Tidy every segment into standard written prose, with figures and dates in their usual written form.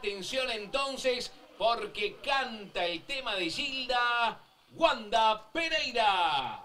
Atención entonces, porque canta el tema de Gilda, Wanda Pereira.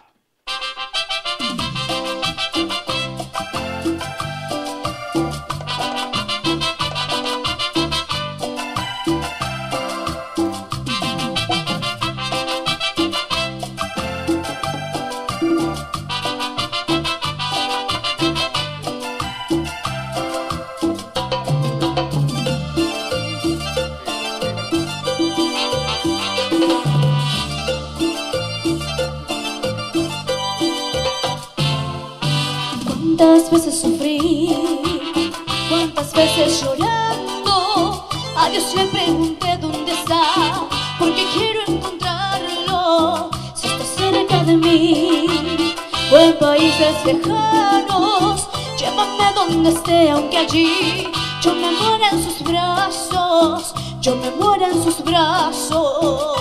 Cuántas veces sufrí, cuántas veces llorando, a Dios le pregunté dónde está, porque quiero encontrarlo, si está cerca de mí, o en países lejanos, llévame donde esté, aunque allí yo me muera en sus brazos, yo me muera en sus brazos.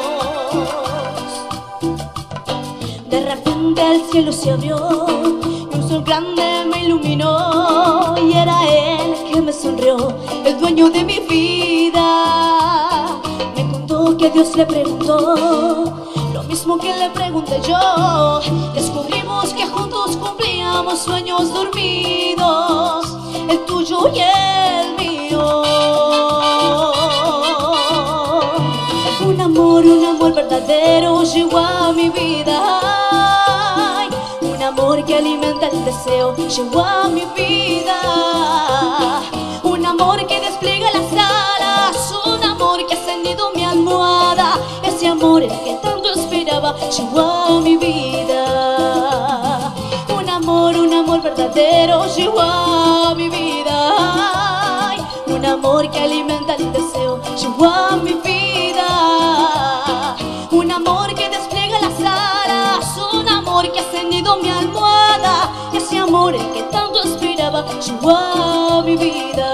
De repente el cielo se abrió, un sol grande me iluminó, y era él que me sonrió, el dueño de mi vida. Me contó que Dios le preguntó lo mismo que le pregunté yo. Descubrimos que juntos cumplíamos sueños dormidos, el tuyo y el mío. Un amor verdadero llegó a mi vida. Un amor que alimenta el deseo llegó a mi vida. Un amor que despliega las alas, un amor que ha encendido mi almohada. Ese amor el que tanto esperaba llegó a mi vida. Un amor verdadero llegó a mi vida. Un amor que alimenta el deseo llegó a mi vida. Un amor que despliega las alas, un amor que ha encendido mi almohada. Ese amor el que tanto esperaba llegó a mi vida.